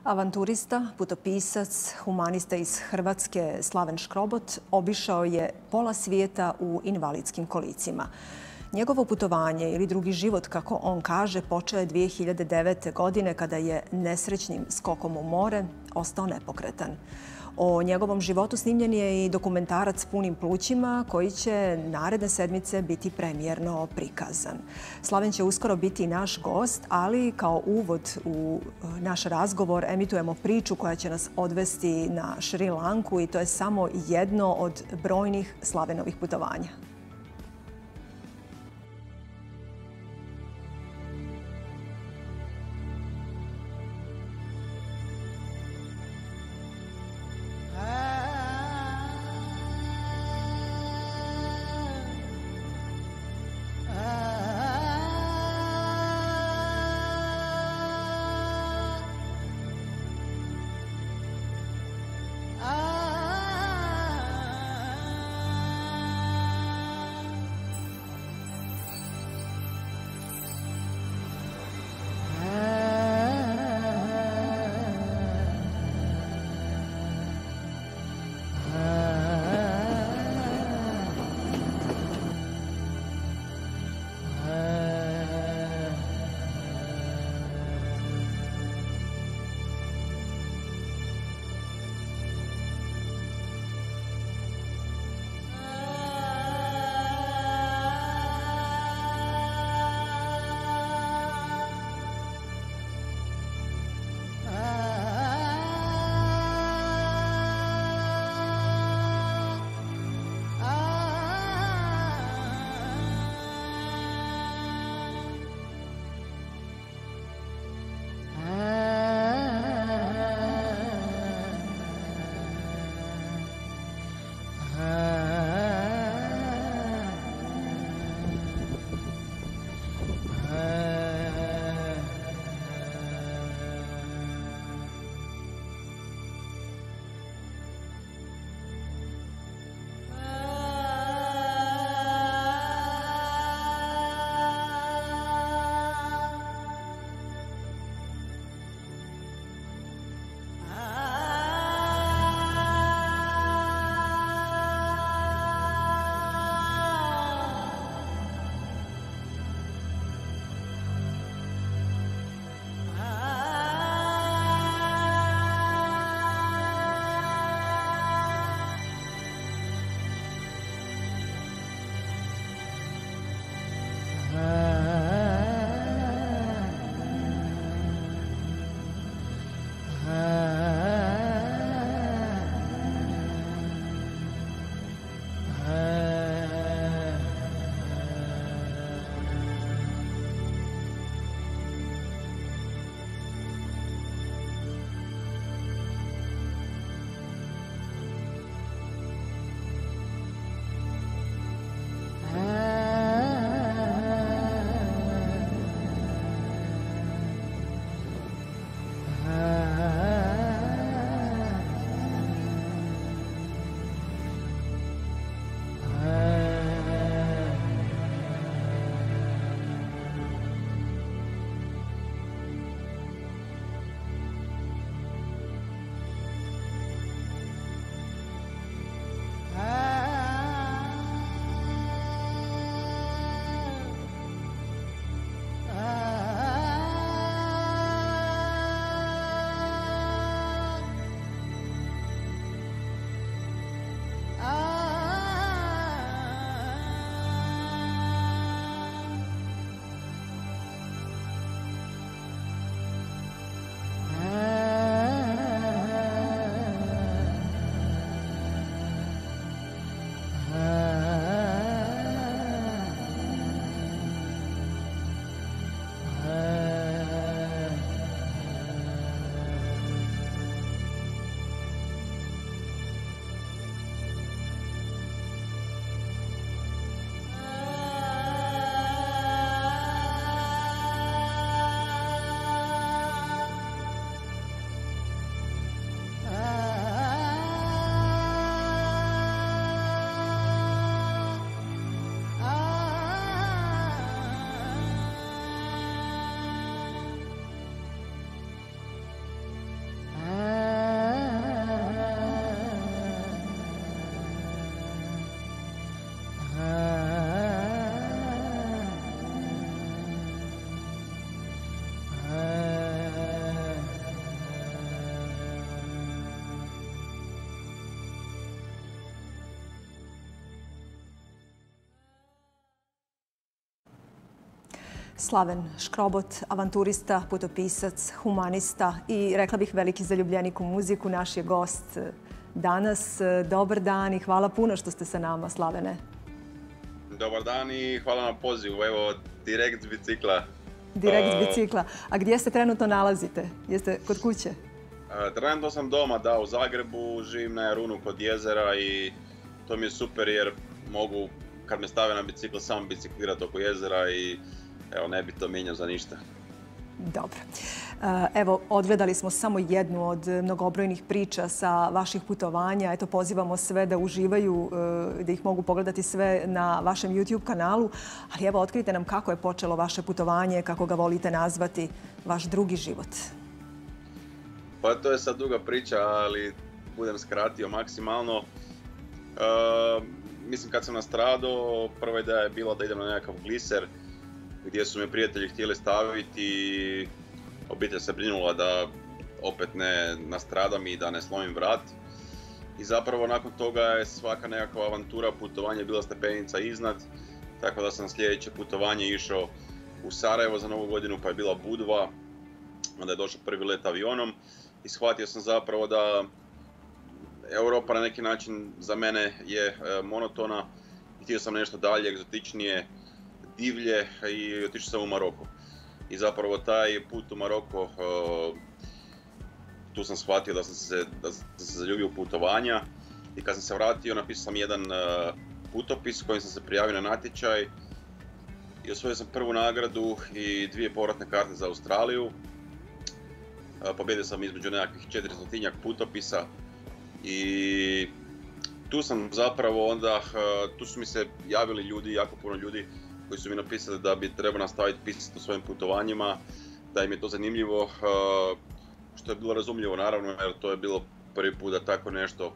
Avanturista, putopisac, humanista iz Hrvatske Slaven Škrobot obišao je pola svijeta u invalidskim kolicima. Njegovo putovanje ili drugi život, kako on kaže, počeo je 2009. godine kada je nesrećnim skokom u more ostao nepokretan. O njegovom životu snimljen je i dokumentarac Punim plućima koji će naredne sedmice biti premijerno prikazan. Slaven će uskoro biti naš gost, ali kao uvod u naš razgovor emitujemo priču koja će nas odvesti na Šri Lanku i to je samo jedno od brojnih Slavenovih putovanja. Slaven Škrobot, avanturista, putopisac, humanista i, rekla bih, veliki zaljubljenik u muziku, naš je gost danas. Dobar dan i hvala puno što ste sa nama, Slavene. Dobar dan i hvala na pozivu. Evo, direkt s bicikla. Direkt s bicikla. A gdje se trenutno nalazite? Jeste kod kuće? Trenutno sam doma, da, u Zagrebu, živim na Jarunu kod jezera i to mi je super jer mogu, kad me stave na bicikl, sam biciklirati oko jezera i evo, ne bi to mijenjao za ništa. Dobro. Evo, odgledali smo samo jednu od mnogobrojnih priča sa vaših putovanja. Eto, pozivamo sve da uživaju, da ih mogu pogledati sve na vašem YouTube kanalu. Ali evo, otkrite nam kako je počelo vaše putovanje, kako ga volite nazvati, vaš drugi život. Pa to je sad duga priča, ali budem skratio maksimalno. Mislim, kad sam nastradao, prva ideja je bila da idem na nekakav gliser, gdje su me prijatelji htjeli staviti i obitelj se brinula da opet ne nastradam i da ne slomim vrat. I zapravo nakon toga je svaka nekakva avantura, putovanje bila stepenica iznad, tako da sam sljedeće putovanje išao u Sarajevo za Novu godinu, pa je bila Budva, onda je došao prvi let avionom i shvatio sam zapravo da Europa na neki način za mene je monotona i htio sam nešto dalje, egzotičnije, divlje i otišao sam u Maroko. I zapravo taj put u Maroko, tu sam shvatio da sam se zaljubio u putovanja i kad sam se vratio napisao sam jedan putopis kojim sam se prijavio na natječaj i osvojio sam prvu nagradu i 2 povratne karte za Australiju. Pobjedio sam između nekakvih 400-tinjak putopisa i tu sam zapravo onda, tu su mi se javili ljudi, jako puno ljudi koji su mi napisali da bi trebao nastaviti pisati o svojim putovanjima, da im je to zanimljivo, što je bilo razumljivo naravno jer to je bilo prvi put da tako nešto,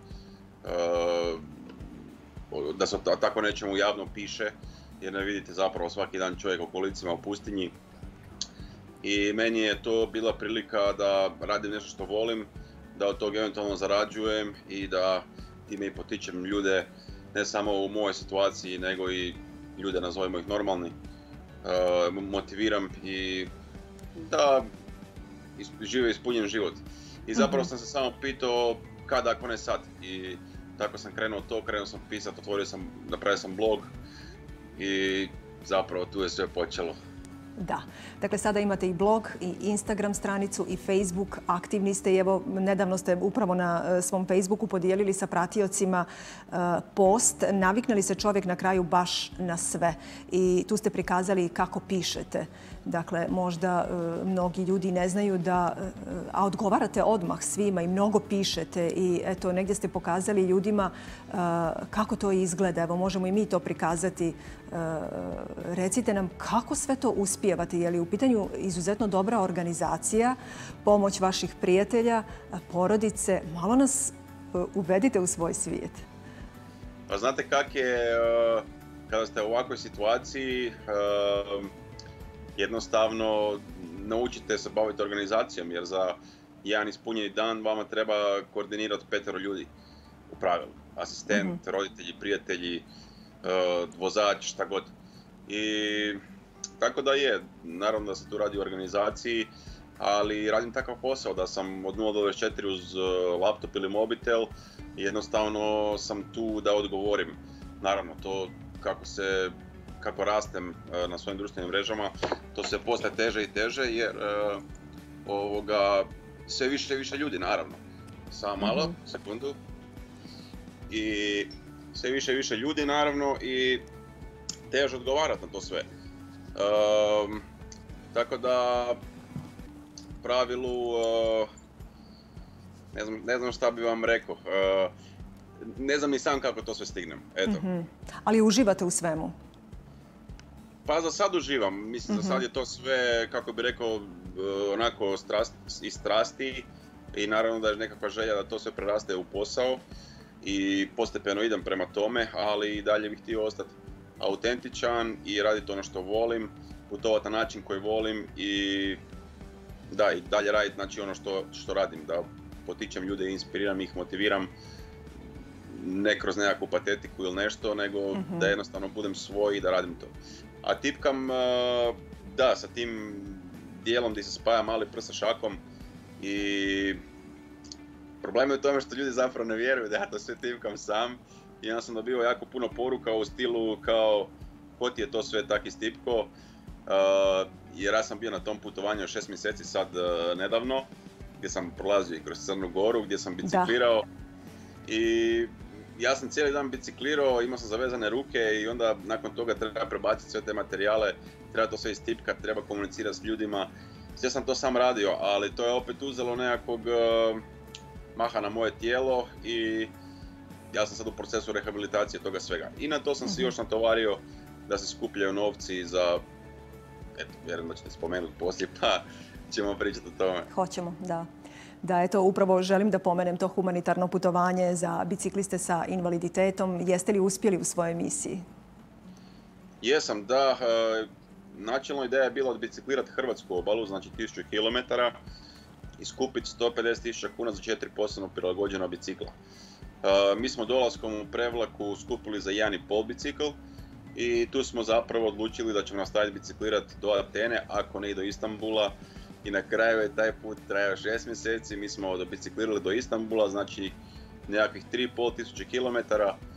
da se tako nečemu javno piše, jer ne vidite zapravo svaki dan čovjek u kolicima u pustinji. I meni je to bila prilika da radim nešto što volim, da od tog eventualno zarađujem i da time i potičem ljude ne samo u mojoj situaciji nego i ljude, nazovimo ih normalni, motiviram i da žive ispunjen život. I zapravo sam se samo pitao kada ako ne sad. I tako sam krenuo sam pisati, napravio sam blog i zapravo tu je sve počelo. Da. Dakle, sada imate i blog, i Instagram stranicu, i Facebook. Aktivni ste i evo, nedavno ste upravo na svom Facebooku podijelili sa pratiocima post. Navikne li se čovjek na kraju baš na sve? I tu ste prikazali kako pišete. Dakle, možda mnogi ljudi ne znaju da, a odgovarate odmah svima i mnogo pišete i eto, negdje ste pokazali ljudima kako to izgleda. Evo, možemo i mi to prikazati. Recite nam kako sve to uspijevate. Je li u pitanju izuzetno dobra organizacija, pomoć vaših prijatelja, porodice? Malo nas uvedite u svoj svijet. Pa znate kak je kada ste u ovakvoj situaciji, jednostavno naučite se baviti organizacijom jer za jedan ispunjeni dan vama treba koordinirati 5 ljudi u pravilu. Asistent, roditelji, prijatelji, vozač, šta god. I tako da je, naravno da se tu radi o organizaciji, ali radim takav posao da sam od 0 do 24 uz laptop ili mobitel i jednostavno sam tu da odgovorim. Naravno, to kako rastem na svojim društvenim mrežama, to se postaje teže i teže jer sve više i više ljudi, naravno. Samo malo, sekundu. I sve više i više ljudi, naravno, i teže odgovarati na to sve. Tako da, u pravilu, ne znam šta bi vam rekao. Ne znam ni sam kako to sve stignem. Eto. Ali uživate u svemu? Pa za sad uživam. Mislim, za sad je to sve, kako bi rekao, onako iz strasti i naravno da je nekakva želja da to sve preraste u posao i postepeno idem prema tome, ali i dalje bih htio ostati autentičan i raditi ono što volim, putovati na način koji volim i da, i dalje raditi znači ono što radim, da potičem ljude, inspiriram ih, motiviram, ne kroz nekakvu patetiku ili nešto, nego da jednostavno budem svoj i da radim to. A tipkam da, sa tim dijelom gdje se spaja mali prst sa šakom i problem je u tome što ljudi zapravo ne vjeruju da ja to sve tipkam sam i ja sam dobio jako puno poruka u stilu kao ko ti je to sve tak istipko, jer ja sam bio na tom putovanju 6 mjeseci sad nedavno gdje sam prolazio kroz Crnu Goru, gdje sam biciklirao i ja sam cijeli dan biciklirao, imao sam zavezane ruke i onda nakon toga treba prebaciti sve te materijale, treba to sve istipkati, treba komunicirati s ljudima. Sve sam to sam radio, ali to je opet uzelo nekakvog maha na moje tijelo i ja sam sad u procesu rehabilitacije toga svega. I na to sam se još natovario da se skupljaju novci za, eto, vjerujem da ćete spomenuti poslije, pa ćemo pričati o tome. Hoćemo, da. Da, eto, upravo želim da pomenem to humanitarno putovanje za bicikliste sa invaliditetom. Jeste li uspjeli u svojoj misiji? Jesam, da. Načelna ideja je bila odbiciklirati hrvatsku obalu, znači 1000 km i skupiti 150.000 kuna za 4 posebno prilagođena bicikla. Mi smo dolaskom u Prevlaku skupili za 1,5 bicikl i tu smo zapravo odlučili da ćemo nastaviti biciklirati do Atene, ako ne i do Istanbula. I na kraju je taj put trajao 6 mjeseci, mi smo biciklirali do Istanbula, znači nekakvih 3.500 km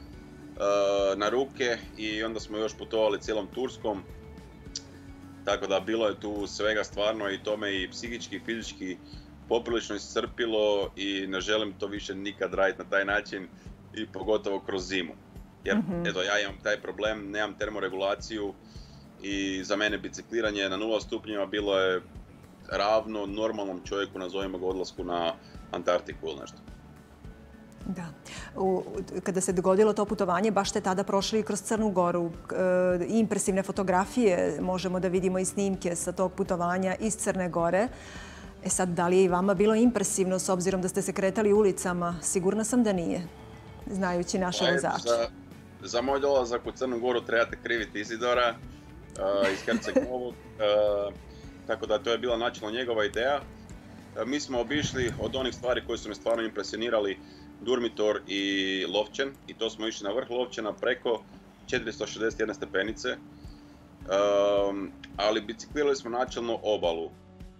na ruke i onda smo još putovali cijelom Turskom. Tako da bilo je tu svega stvarno i to me i psihički i fizički poprilično iscrpilo i ne želim to više nikad raditi na taj način i pogotovo kroz zimu. Jer eto, ja imam taj problem, nemam termoregulaciju i za mene bicikliranje na 0 stupnjeva bilo je ravno normalnom čovjeku, nazovimo ga, odlasku na Antarktiku ili nešto. Da. Kada se dogodilo to putovanje, baš ste tada prošli kroz Crnu Goru. Impresivne fotografije, možemo da vidimo i snimke sa tog putovanja iz Crne Gore. E sad, da li je i vama bilo impresivno s obzirom da ste se kretali ulicama? Sigurna sam da nije, znajući naše vozače. Za moj dolazak u Crnu Goru trebate kriviti Izidora iz Herceg-Novog. Tako da to je bila načelno njegova ideja. Mi smo obišli od onih stvari koje su me stvarno impresionirali Durmitor i Lovćen i to smo išli na vrh Lovćena preko 461 stepenice, ali biciklirali smo načelno obalu.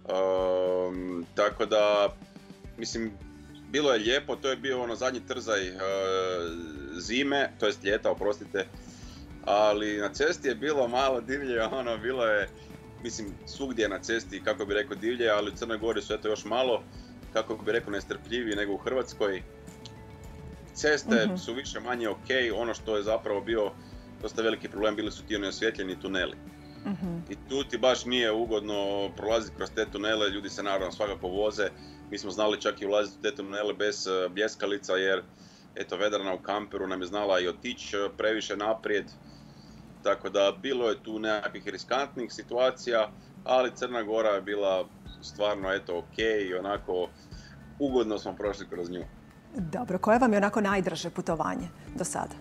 Tako da, mislim, bilo je lijepo, to je bio ono zadnji trzaj zime, to jest ljeta, oprostite, ali na cesti je bilo malo divlje, ono, bilo je, mislim, svugdje je na cesti, kako bi rekao, divlje, ali u Crnoj Gori su eto još malo, kako bi rekao, nestrpljiviji nego u Hrvatskoj. Ceste su više manje ok, ono što je zapravo bio dosta veliki problem, bili su ti neosvjetljeni tuneli. I tu ti baš nije ugodno prolaziti kroz te tunele, ljudi se naravno svakako voze. Mi smo znali čak i ulaziti u te tunele bez bljeskalica jer eto, Vedrana u kamperu nam je znala i otići previše naprijed. Tako da bilo je tu nekakvih riskantnih situacija, ali Crna Gora je bila stvarno eto ok i onako ugodno smo prošli kroz nju. Dobro, koje vam je onako najdraže putovanje do sada?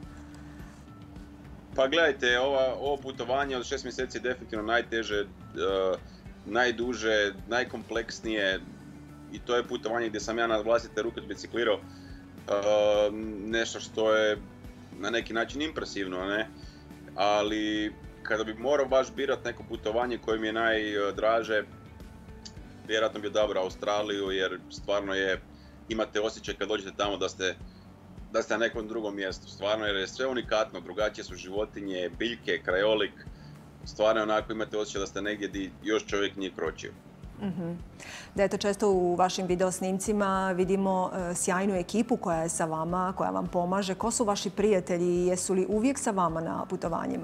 Pa gledajte, ovo putovanje od 6 mjeseci je definitivno najteže, najduže, najkompleksnije i to je putovanje gdje sam ja na vlastite ruke biciklirao nešto što je na neki način impresivno, ne? Ali kada bi morao baš birati neko putovanje koje mi je najdraže, vjerojatno bi odabrao Australiju jer stvarno je, imate osjećaj kad dođete tamo da ste na nekom drugom mjestu, stvarno, jer je sve unikatno, drugačije su životinje, biljke, krajolik, stvarno onako imate osjećaj da ste negdje gdje još čovjek nije kročio. Da, eto, često u vašim videosnimcima vidimo sjajnu ekipu koja je sa vama, koja vam pomaže. Ko su vaši prijatelji i jesu li uvijek sa vama na putovanjima?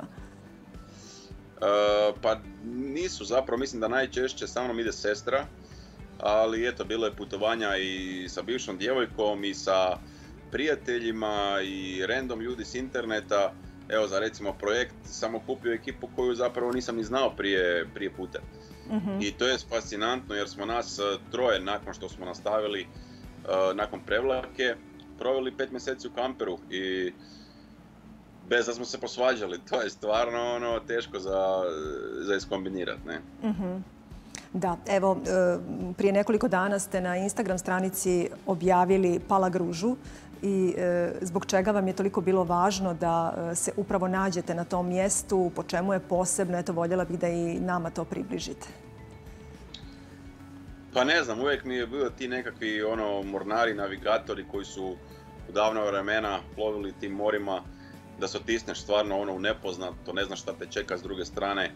Pa nisu zapravo, mislim da najčešće sa mnom ide sestra, ali eto, bilo je putovanja i sa bivšom djevojkom i sa prijateljima i random ljudi s interneta. Evo, za recimo projekt sam okupio ekipu koju zapravo nisam ni znao prije puta. I to je fascinantno jer smo nas troje nakon što smo nastavili nakon Prevlake proveli 5 mjeseci u kamperu i bez da smo se posvađali. To je stvarno teško za iskombinirati, ne? Da, evo, prije nekoliko dana ste na Instagram stranici objavili Palagružu i zbog čega vam je toliko bilo važno da se upravo nađete na tom mjestu, po čemu je posebno? Eto, voljela bih da i nama to približite. Pa ne znam, uvijek mi je bilo ti nekakvi mornari, navigatori koji su u davna vremena plovili tim morima, da se otisneš stvarno u nepoznato, ne znaš šta te čeka s druge strane.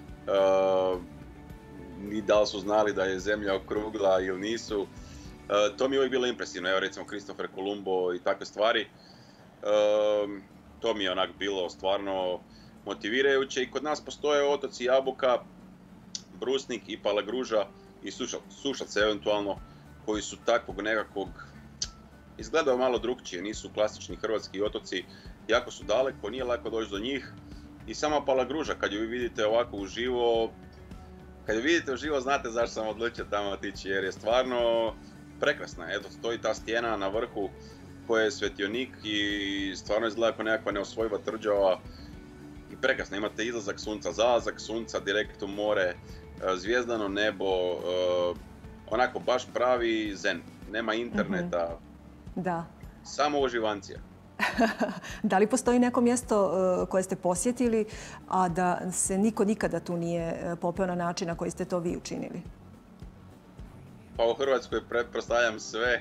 Ni da li su znali da je zemlja okrugla ili nisu. To mi je uvijek bilo impresivno, evo recimo Kristofer Kolumbo i takve stvari. To mi je onak bilo stvarno motivirajuće i kod nas postoje otoci Jabuka, Brusnik i Palagruža i Sušac eventualno, koji su takvog nekakvog, izgledaju malo drukčije, nisu klasični hrvatski otoci, jako su daleko, nije lako doći do njih. I sama Palagruža, kad ju vi vidite ovako uživo, znate zašto sam odlučio tamo otići, jer je stvarno prekrasna. Eto, stoji ta stijena na vrhu koja je svetionik i stvarno izgleda kao nekakva neosvojiva tvrđava i prekrasna. Imate izlazak sunca, zalazak sunca, direkt u more, zvijezdano nebo, onako baš pravi zen. Nema interneta, Da. samo uživancija. Da li postoji neko mjesto koje ste posjetili, a da se niko nikada tu nije popeo na način na koji ste to vi učinili? Pa u Hrvatskoj pretpostavljam sve.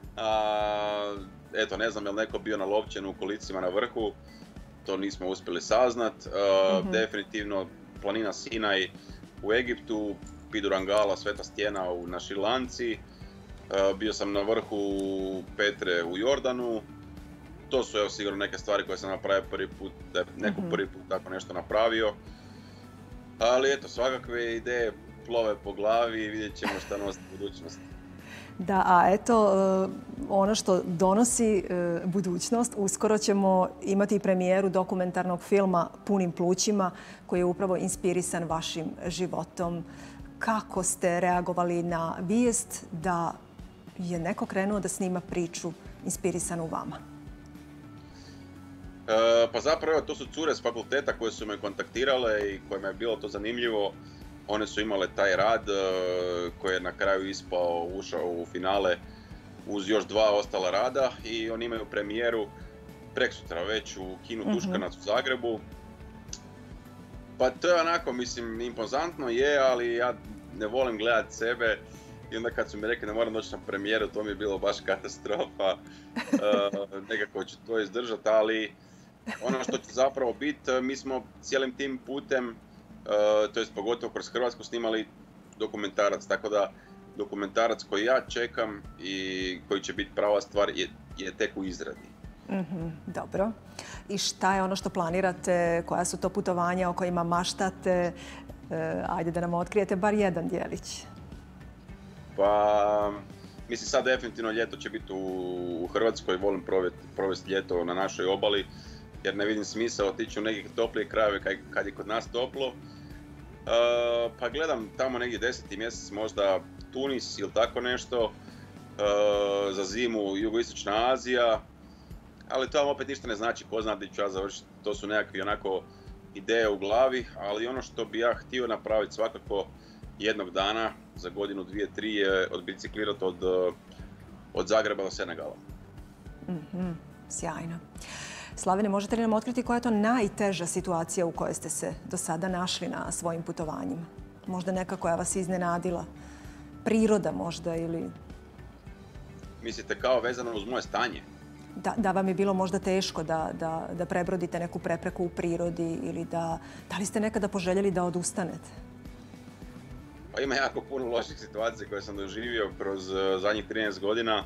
Eto, ne znam je li neko bio na Lovćenu u kolicima na vrhu, to nismo uspjeli saznat. Definitivno planina Sinaj u Egiptu, Pidurangala, Sveta stijena na Šrilanci. Bio sam na vrhu Petre u Jordanu. To su evo sigurno neke stvari koje sam napravio prvi put, da je neko prvi put tako nešto napravio. Ali eto, svakakve ideje plove po glavi i vidjet ćemo šta nosi budućnost. Da, a eto, ono što donosi budućnost, uskoro ćemo imati premijeru dokumentarnog filma Punim plućima, koji je upravo inspirisan vašim životom. Kako ste reagovali na vijest da je neko krenuo da snima priču inspirisanu vama? Pa zapravo to su cure s fakulteta koje su me kontaktirale i kojima je bilo to zanimljivo. One su imale taj rad koji je na kraju ušao u finale uz još 2 ostala rada i oni imaju premijeru preksutra već u kinu Tuškanac u Zagrebu. Pa to je onako, mislim, impozantno je, ali ja ne volim gledat sebe i onda kad su mi rekli da moram doći na premijeru, to mi je bilo baš katastrofa. Nekako ću to izdržati, ali ono što će zapravo biti, mi smo cijelim tim putem, to jest pogotovo kroz Hrvatsku, snimali dokumentarac, tako da dokumentarac koji ja čekam i koji će biti prava stvar je tek u izradi. Dobro. I šta je ono što planirate? Koja su to putovanja o kojima maštate? Ajde da nam otkrijete bar jedan djelić. Pa, mislim sad definitivno ljeto će biti u Hrvatskoj, volim provesti ljeto na našoj obali, jer ne vidim smisao otići u neke toplije krajeve kad je kod nas toplo. Pa gledam tamo negdje 10. mjesec možda Tunis ili tako nešto, za zimu Jugoistočna Azija, ali to vam opet ništa ne znači, ko zna gdje ću ja završiti, to su nekakve onako ideje u glavi, ali ono što bi ja htio napraviti svakako jednog dana, za godinu, 2, 3, je odbiciklirati od Zagreba do Senegala. Sjajno. Slavene, možete li nam otkriti koja je to najteža situacija u kojoj ste se do sada našli na svojim putovanjima? Možda neka koja vas iznenadila? Priroda možda ili... Mislite kao vezano uz moje stanje? Da vam je bilo možda teško da prebrodite neku prepreku u prirodi ili da li ste nekada poželjeli da odustanete? Pa ima jako puno loših situacija koje sam doživio kroz zadnjih 13 godina.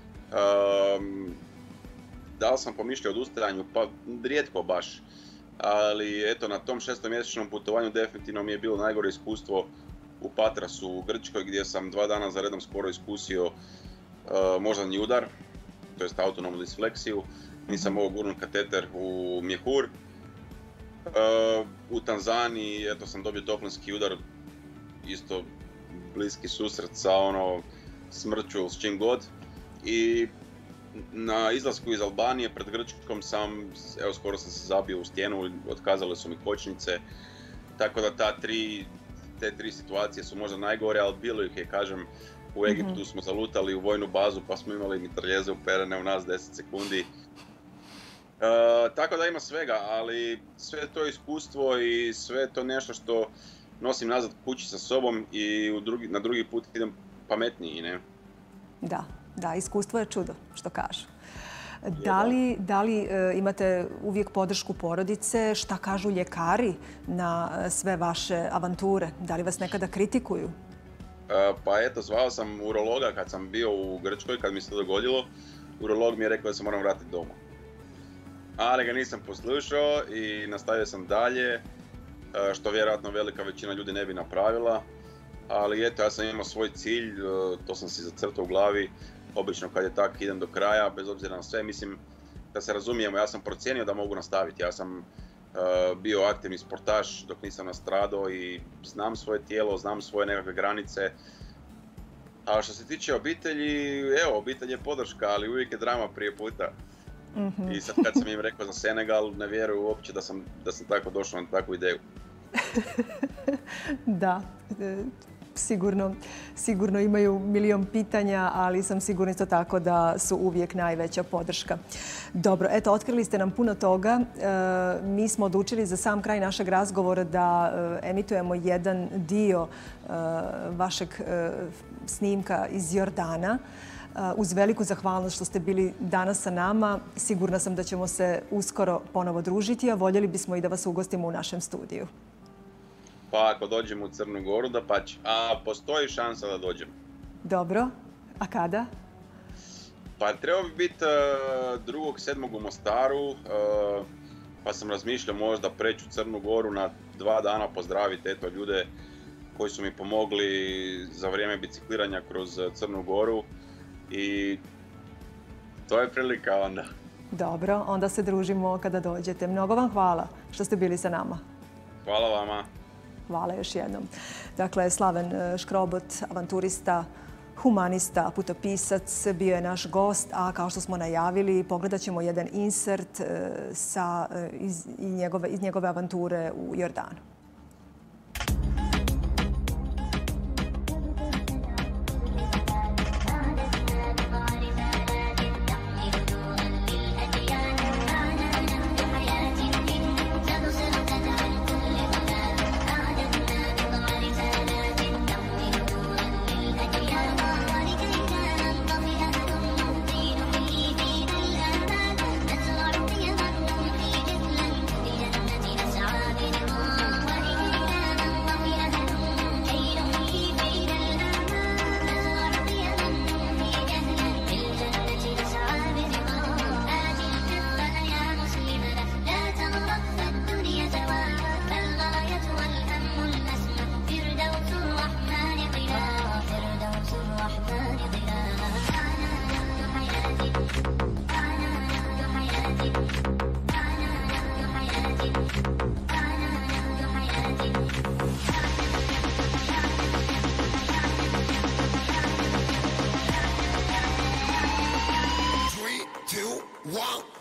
Da li sam pomišljao o odustajanju? Pa rijetko baš. Ali eto, na tom 6-mjesečnom putovanju definitivno mi je bilo najgore iskustvo u Patrasu u Grčkoj, gdje sam 2 dana za redom skoro iskusio moždani udar, to jest autonomnu disfleksiju. Nisam mogao gurnuti kateter u mjehur. U Tanzaniji eto, sam dobio toplinski udar, isto bliski susret sa smrću, s čim god. I na izlasku iz Albanije pred Grčkom skoro sam se zabio u stijenu, otkazale su mi kočnice. Tako da te tri situacije su možda najgore, ali bilo ih je, kažem, U Egiptu smo zalutali u vojnu bazu pa smo imali mitraljeze uperene u nas 10 sekundi. Tako da ima svega, ali sve to iskustvo i sve to nešto što nosim nazad kući sa sobom i na drugi put idem pametniji, ne? Da, iskustvo je čudo, što kažu. Da li imate uvijek podršku porodice? Šta kažu ljekari na sve vaše avanture? Da li vas nekada kritikuju? Pa eto, zvao sam urologa kad sam bio u Grčkoj, kad mi se to dogodilo. Urolog mi je rekao da se moram vratiti doma. Ali ga nisam poslušao i nastavio sam dalje, što vjerojatno velika većina ljudi ne bi napravila. Ali eto, ja sam imao svoj cilj, to sam si zacrtao u glavi. Obično kad je tak idem do kraja, bez obzira na sve. Mislim, da se razumijemo, ja sam procijenio da mogu nastaviti. Ja sam bio aktivni sportaš dok nisam nastradao i znam svoje tijelo, znam svoje nekakve granice. A što se tiče obitelji, evo, obitelj je podrška, ali uvijek je drama prije puta. I sad kad sam im rekao za Senegal, ne vjeruju uopće da sam tako došao na takvu ideju. Da, sigurno imaju milion pitanja, ali sam sigurna isto tako da su uvijek najveća podrška. Dobro, eto, otkrili ste nam puno toga. Mi smo odlučili za sam kraj našeg razgovora da emitujemo jedan dio vašeg snimka iz Jordana. Uz veliku zahvalnost što ste bili danas sa nama. Sigurna sam da ćemo se uskoro ponovo družiti, a voljeli bismo i da vas ugostimo u našem studiju. Pa ako dođemo u Crnu Goru, da pač. A postoji šansa da dođem. Dobro. A kada? Pa trebao bi biti 2.7. u Mostaru. Pa sam razmišljao možda preći u Crnu Goru na 2 dana pozdraviti ljude koji su mi pomogli za vrijeme bicikliranja kroz Crnu Goru. I to je prilika onda. Dobro, onda se družimo kada dođete. Mnogo vam hvala što ste bili sa nama. Hvala vama. Hvala još jednom. Dakle, Slaven Škrobot, avanturista, humanista, putopisac, bio je naš gost, a kao što smo najavili, pogledat ćemo jedan insert iz njegove avanture u Jordanu. One.